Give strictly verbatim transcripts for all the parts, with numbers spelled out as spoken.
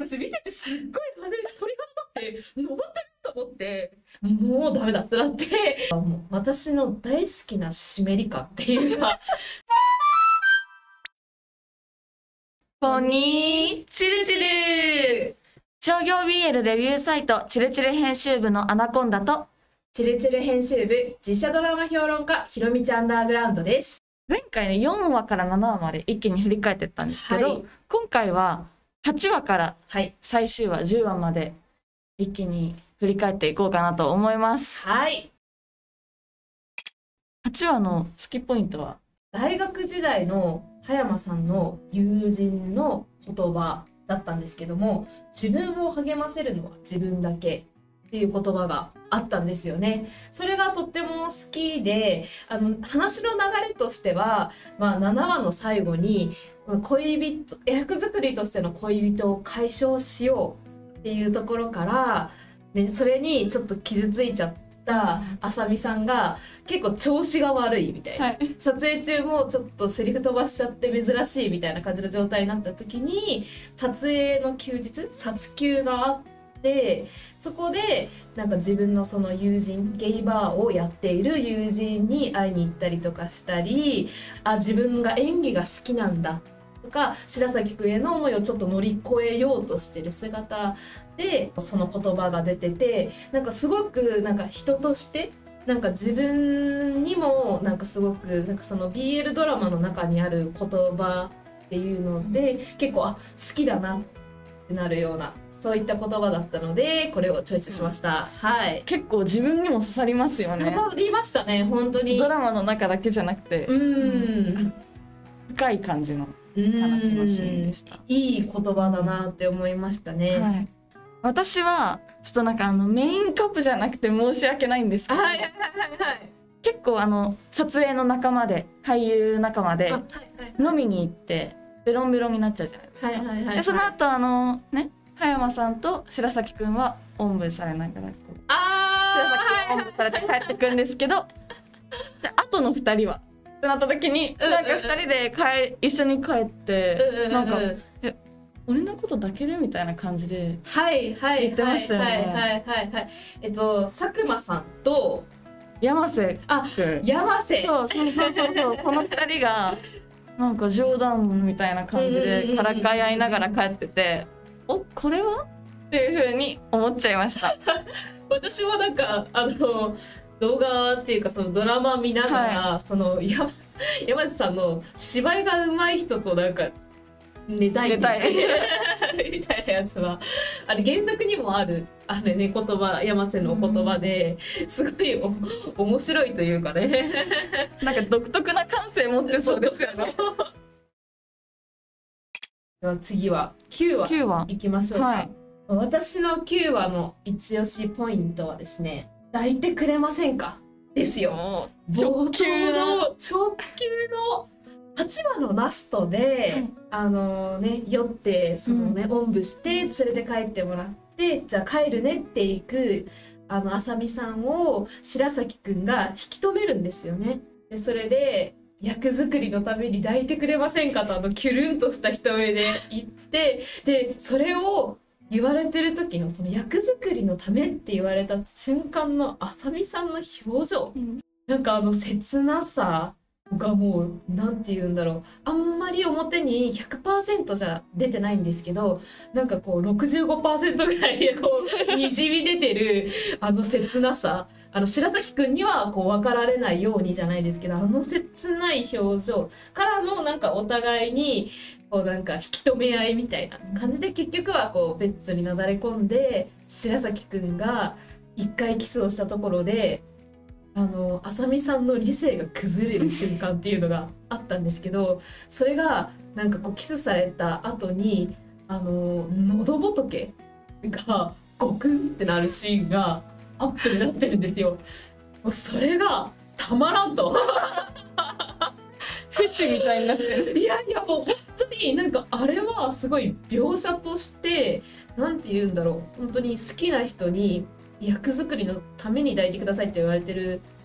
私見ててすっごい初めて鳥肌立って登ってると思って、もうダメだってなって、もう私の大好きな湿り感っていうかこんにちるちる。商業 ビーエル レビューサイトチルチル編集部のアナコンダと、 チルチル編集部実写ドラマ評論家ひろみちアンダーグラウンドです。 前回ねよんわからななわまで一気に振り返ってったんですけど、はい、今回ははちわから最終話じゅうわまで一気に振り返っていこうかなと思います。 はい。 はちわの好きポイントは、 大学時代の葉山さんの友人の言葉だったんですけども、自分を励ませるのは自分だけっていう言葉があったんですよね。それがとっても好きで、あの話の流れとしては、まあ、ななわの最後に恋人役作りとしての恋人を解消しようっていうところから、ね、それにちょっと傷ついちゃってあさみさんが結構調子が悪いみたいな、はい、撮影中もちょっとセリフ飛ばしちゃって珍しいみたいな感じの状態になった時に、撮影の休日撮休があって、そこでなんか自分のその友人ゲイバーをやっている友人に会いに行ったりとかしたり、あ自分が演技が好きなんだとか、白崎くんへの思いをちょっと乗り越えようとしてる姿でその言葉が出てて、なんかすごくなんか人としてなんか自分にもなんかすごくなんかその ビーエル ドラマの中にある言葉っていうので、うん、結構あ好きだなってなるようなそういった言葉だったのでこれをチョイスしました。うん、はい。 結構自分にも刺さりますよね。 刺さりましたね本当に。 ドラマの中だけじゃなくて、うん、うん、深い感じの話のシーンでした。 いい言葉だなって思いましたね。はい、 私はちょっとなんかあのメインカップじゃなくて申し訳ないんですけど、はいはいはいはい、結構あの撮影の仲間で俳優仲間で飲みに行ってベロンベロンになっちゃうじゃないですか。はいはいはいはい、でその後あのね葉山さんと白崎くんはおんぶされながらこうあ白崎くんおんぶされて帰ってくんですけど、じゃあ後のふたりはってなった時に、うんうん、なんかふたりで帰一緒に帰って、うんうんうん、なんかえ俺のこと抱けるみたいな感じではいはい言ってましたよね。 はいはいはいはい。えっと佐久間さんと山瀬あ山瀬そうそうそうそうそうこのふたりがなんか冗談みたいな感じでからかい合いながら帰ってて、おこれはっていう風に思っちゃいました。 私もなんかあの動画っていうかそのドラマ見ながら、はい、その山山瀬さんの芝居が上手い人となんか寝たいんですみたいなやつはあれ原作にもあるあれね言葉山瀬の言葉ですごいお面白いというかねなんか独特な感性持ってそうですよね。 では次はきゅうわいきましょうか。はい、私のきゅうわの一押しポイントはですね、抱いてくれませんかですよ。 直球の直球のはちわのラストで、はい、あのね酔ってそのね、うん、おんぶして連れて帰ってもらって、じゃあ帰るねっていくあのあさみさんを白崎くんが引き止めるんですよね。でそれで役作りのために抱いてくれませんかとあのキュルンとした人目で言って、でそれを言われてる時のその役作りのためって言われた瞬間のあさみさんの表情、うん、なんかあの切なさがもうなんて言うんだろう、あんまり表に ひゃくパーセント じゃ出てないんですけど、なんかこう ろくじゅうごパーセント ぐらいこうにじみ出てるあの切なさ、あの白崎くんにはこう分かられないようにじゃないですけど、あの切ない表情からのなんかお互いにこうなんか引き止め合いみたいな感じで結局はこうベッドになだれ込んで白崎くんが一回キスをしたところであのあさみさんの理性が崩れる瞬間っていうのがあったんですけど、それがなんかこうキスされた後にあの喉仏がゴクンってなるシーンがアップになってるんですよ。もうそれがたまらんとフェチみたいになってる。 いやいやもう本当になんかあれはすごい描写としてなんて言うんだろう、本当に好きな人に役作りのために抱いてくださいって言われてる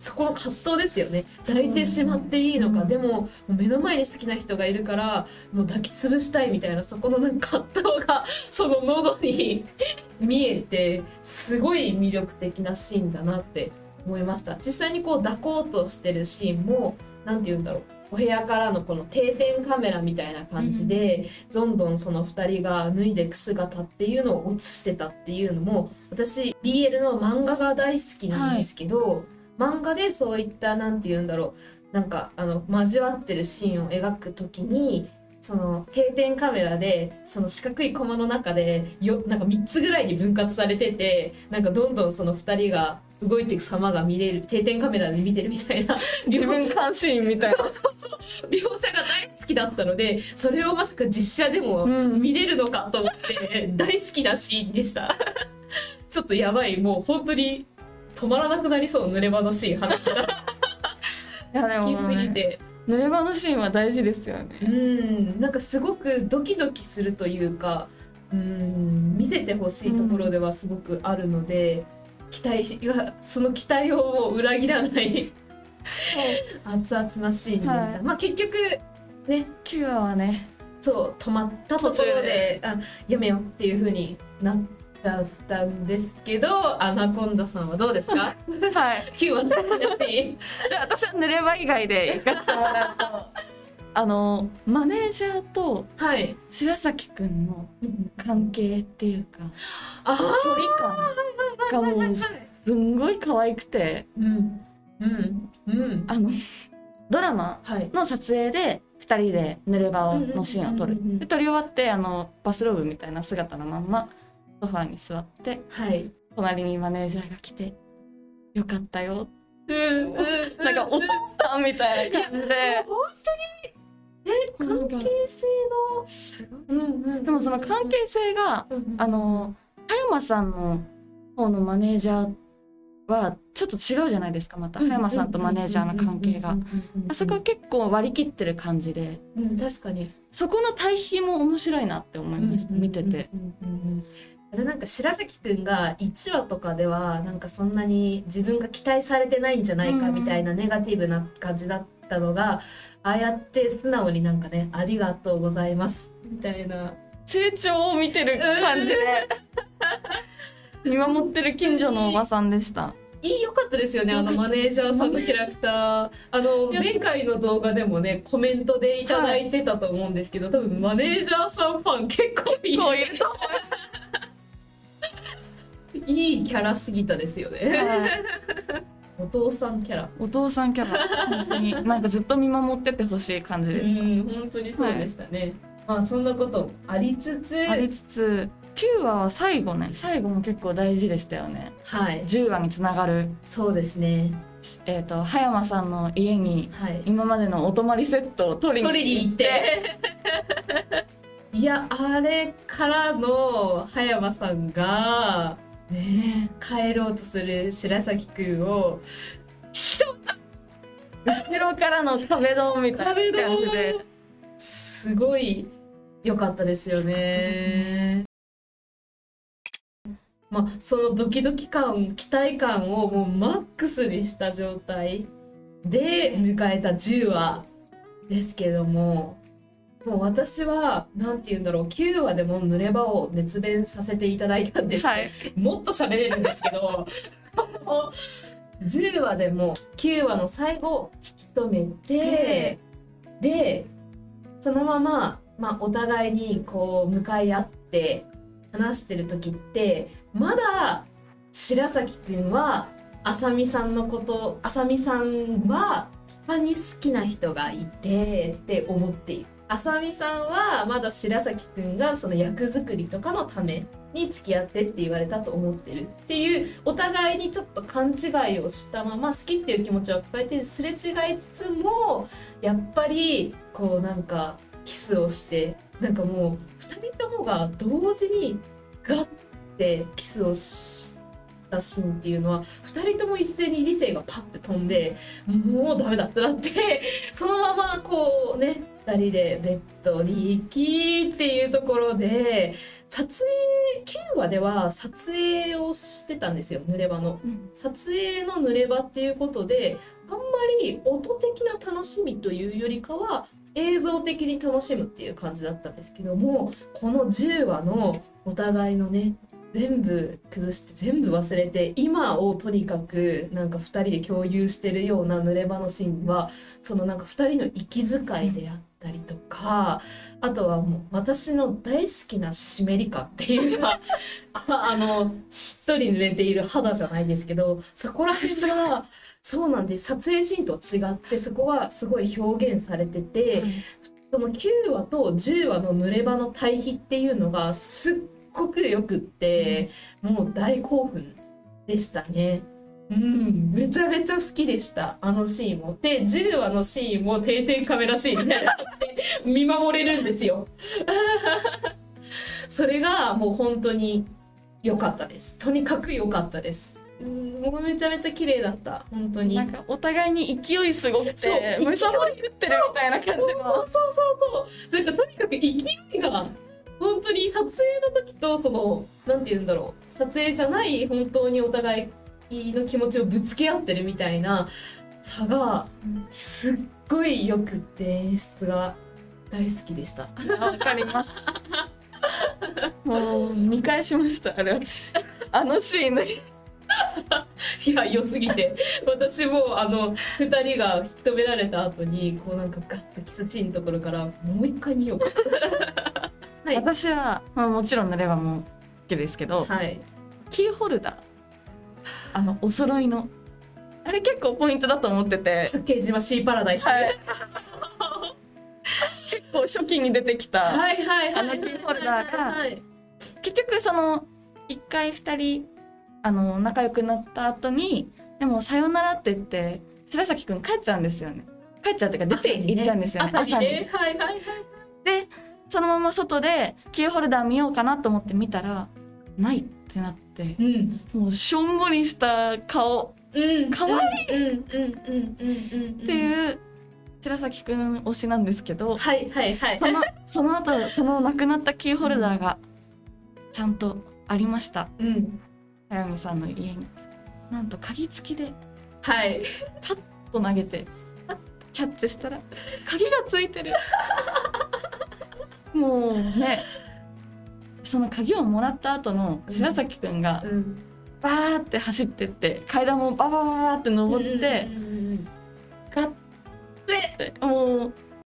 そこの葛藤ですよね。抱いてしまっていいのか、うん、でももう目の前に好きな人がいるからもう抱きつぶしたいみたいな、そこのなんか葛藤がその喉に見えて、すごい魅力的なシーンだなって思いました。実際にこう抱こうとしてるシーンもなんて言うんだろう、お部屋からのこの定点カメラみたいな感じで、うん、どんどんそのふたりが脱いでいく姿っていうのを映してたっていうのも、私 ビーエル の漫画が大好きなんですけど、はい、漫画でそういったなんて言うんだろう、なんかあの交わってるシーンを描くときに、その定点カメラでその四角いコマの中でよなんかみっつぐらいに分割されてて、なんかどんどんそのふたりが動いていく様が見れる、定点カメラで見てるみたいな自分監視員みたいなそうそうそう描写が大好きだったので、それをまさか実写でも見れるのかと思って、うん、大好きなシーンでしたちょっとやばい、もう本当に止まらなくなりそう、濡れ場のシーン話したらいやでも、ね、好きすぎて濡れ場のシーンは大事ですよね。 うんなんかすごくドキドキするというか、うん見せてほしいところではすごくあるので、うん、期待がその期待を裏切らない熱々なシーンでした、はい、まあ結局ねきゅうわはねそう止まったところであやめようっていう風になっちゃったんですけど、アナコンダさんはどうですかはいきゅうわの話じゃあ私は濡れ場以外で行かせてもらうとあのマネージャーと白崎くんの関係っていうか、はい、距離感がもうすんごい可愛くて、うんうんうん、あのドラマの撮影でふたりで濡れ場のシーンを撮る。で撮り終わってあのバスローブみたいな姿のまんまソファーに座って、はい、隣にマネージャーが来て「よかったよ」うんなんかお父さんみたいな感じで。 本当にえ関係性のすごい、うんうん、 でもその関係性が、うんうん、あの葉山さんの方のマネージャーはちょっと違うじゃないですか。また葉山さんとマネージャーの関係があそこは結構割り切ってる感じで、 うん、確かにそこの対比も面白いなって思いました、見てて。 なんか白崎くんがいちわとかではなんかそんなに自分が期待されてないんじゃないかみたいなネガティブな感じだったのが、ああやって素直になんかねありがとうございますみたいな成長を見てる感じで見守ってる近所のおばさんでした。 いい良かったですよね、あのマネージャーさんのキャラクター。あの前回の動画でもねコメントでいただいてたと思うんですけど、多分マネージャーさんファン結構いると思いますいいキャラすぎたですよね、はい、お父さんキャラお父さんキャラ本当になんかずっと見守っててほしい感じでした。 うん本当にそうでしたね、はい、まあそんなことありつつありつつきゅうわは最後ね最後も結構大事でしたよね。はいじゅうわにつながる。 そうですね。 えっと葉山さんの家に今までのお泊まりセットを取りに行っていやあれからの葉山さんがね帰ろうとする白崎くんを引き取った後ろからの壁ドンみたいな感じですごい良かったですよね。まあ、そのドキドキ感期待感をもうマックスにした状態で迎えたじゅうわですけども、もう私はなんて言うんだろうきゅうわでも濡れ場を熱弁させていただいたんです、はい、もっと喋れるんですけどじゅうわでもきゅうわの最後を引き止めて、でそのまま、まあ、お互いにこう向かい合って話してる時ってまだ白崎くんはあさみさんのことあさみさんは他に好きな人がいてって思っている。あさみさんはまだ白崎くんがその役作りとかのために付き合ってって言われたと思ってるっていうお互いにちょっと勘違いをしたまま好きっていう気持ちを抱えてすれ違いつつもやっぱりこうなんかキスをしてなんかもうふたりともが同時にガッてキスをしたシーンっていうのはふたりとも一斉に理性がパッて飛んでもうダメだってなってそのままこうねふたりでベッドに行きっていうところで撮影きゅうわでは撮影をしてたんですよ、濡れ場の、うん、撮影の濡れ場っていうことであんまり音的な楽しみというよりかは映像的に楽しむっていう感じだったんですけども、このじゅうわのお互いのね全部崩して全部忘れて今をとにかくなんかふたりで共有してるような濡れ場のシーンは、そのなんかふたりの息遣いであったりとか、あとはもう私の大好きな湿り感っていうかあ, あのしっとり濡れている肌じゃないですけど、そこら辺がそうなんです、撮影シーンと違ってそこはすごい表現されてて、うん、そのきゅうわとじゅうわの濡れ場の対比っていうのがすっすごくよくって、うん、もう大興奮でしたね。うん、めちゃめちゃ好きでしたあのシーンも。でじゅうわのシーンも定点カメラシーンみたいな感じで見守れるんですよそれがもう本当に良かったです。とにかく良かったです。うん、もうめちゃめちゃ綺麗だった本当に。 なんかお互いに勢いすごくてむさぼり食ってるみたいな感じの。そうそうそうそうなんかとにかく勢いが本当に撮影の時とそのなんて言うんだろう、撮影じゃない本当にお互いの気持ちをぶつけ合ってるみたいな差がすっごいよくって演出が大好きでした。 わかりますもう見返しましたあれ私あのシーンのいや良すぎて私もあのふたりが引き止められた後にこうなんかガッとキスシーンのところからもう一回見ようかはい、 私は、まあ、もちろん濡れ場も OK ですけど、 はい、 キーホルダーあのお揃いのあれ結構ポイントだと思ってて、 八景島シーパラダイス、 はい、結構初期に出てきたあのキーホルダーが結局そのいっかいふたりあの仲良くなった後にでもさよならって言って白崎くん帰っちゃうんですよね。帰っちゃうっていうか出て行っちゃうんですよね、 朝にね。朝にね、 はいはいはい。でそのまま外でキーホルダー見ようかなと思って見たらないってなって、 うん、 もうしょんぼりした顔、 うん、 かわいいっていう白崎くん推しなんですけど、 はいはいはい、 そのその後そのなくなったキーホルダーがちゃんとありました、 うん、 早見さんの家に。なんと鍵付きで、 はい、 パッと投げてパッとキャッチしたら鍵がついてるもうね、その鍵をもらった後の白崎くんがバーって走ってって階段もババババって登ってガッてもう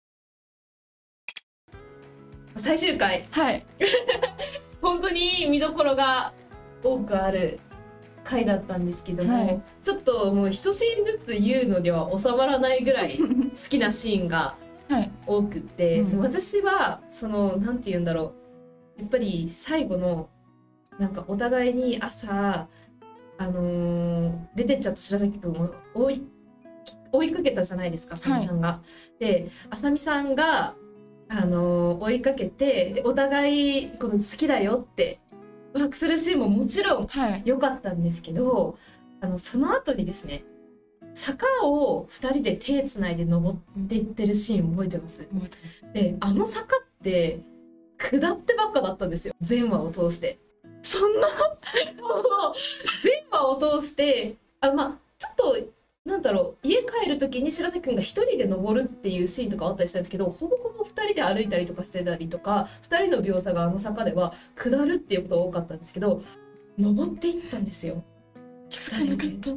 最終回、 はい本当に見どころが多くある回だったんですけども、はい、ちょっともう一シーンずつ言うのでは収まらないぐらい好きなシーンが多くて、はいうん、私はそのなんて言うんだろう、やっぱり最後のなんかお互いに朝あのー、出てっちゃった白崎くんを追い追いかけたじゃないですか、あさみさんが。はい、であさみさんがあのー、追いかけてでお互いこの好きだよって告白するシーンももちろん良かったんですけど、はい、あのその後にですね坂をふたりで手つないで登っていってるシーン覚えてます？であの坂って下ってばっかだったんですよ、全話を通して。 そんな全話を通してあまあちょっとなんだろう、家帰る時に白崎くんが一人で登るっていうシーンとかあったりしたんですけど、ほぼほぼふたりで歩いたりとかしてたりとかふたりの描写があの坂では下るっていうことが多かったんですけど、登っていったんですよ。 気づかなかった。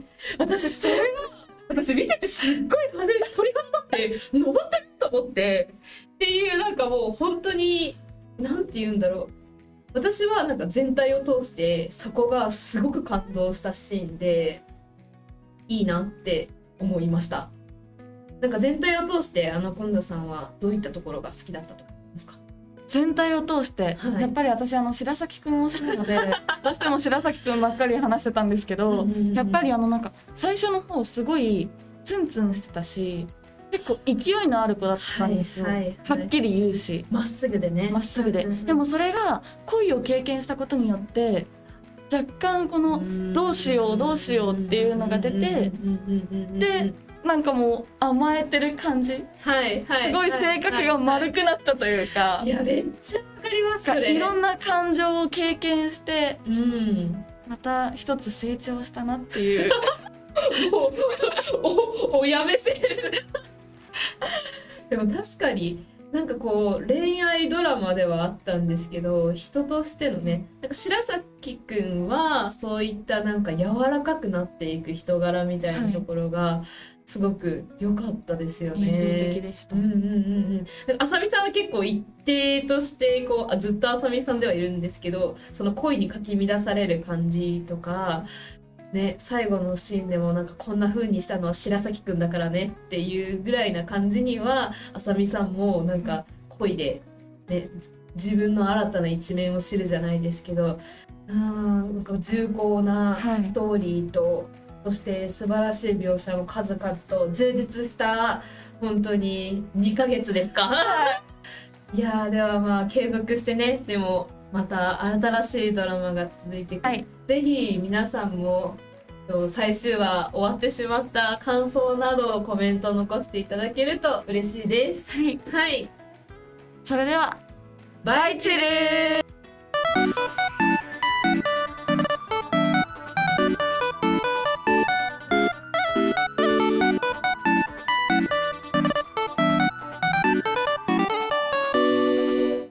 私それが私見ててすっごい初めて鳥肌立って登ってると思ってっていう、なんかもう本当になんて言うんだろう、私はなんか全体を通してそこがすごく感動したシーンでいいなって思いました。なんか全体を通してアナコンダさんはどういったところが好きだったと思いますか？ 全体を通して、はい、やっぱり私あの白崎くん推しなのでどうしても白崎くんばっかり話してたんですけどやっぱりあのなんか最初の方すごいツンツンしてたし結構勢いのある子だったんですよ、はいはいはい、はっきり言うしまっすぐでねまっすぐで、うんうんうん、でもそれが恋を経験したことによって若干このどうしようどうしようっていうのが出てでなんかもう甘えてる感じ、 はいはい、 すごい性格が丸くなったというか、 いやめっちゃわかりますそれ。 いろんな感情を経験して、 うん、 また一つ成長したなっていうお親目線でも確かになんかこう恋愛ドラマではあったんですけど、人としてのね、なんか白崎くんはそういったなんか柔らかくなっていく人柄みたいなところがすごく良かったですよね。 印象的でした。 うんうんうんうん。あさみさんは結構一定としてこうあずっとあさみさんではいるんですけど、その恋にかき乱される感じとか。ね、最後のシーンでもなんかこんな風にしたのは白崎くんだからねっていうぐらいな感じにはあさみさんもなんか恋で、ね、自分の新たな一面を知るじゃないですけど、あーなんか重厚なストーリーと、はい、そして素晴らしい描写も数々と充実した本当ににかげつですかいやーではまあ継続してね、でもまた新しいドラマが続いていく、はい、ぜひ皆さんも最終話終わってしまった感想などをコメント残していただけると嬉しいです。 はい、 はい、 それではバイチルー。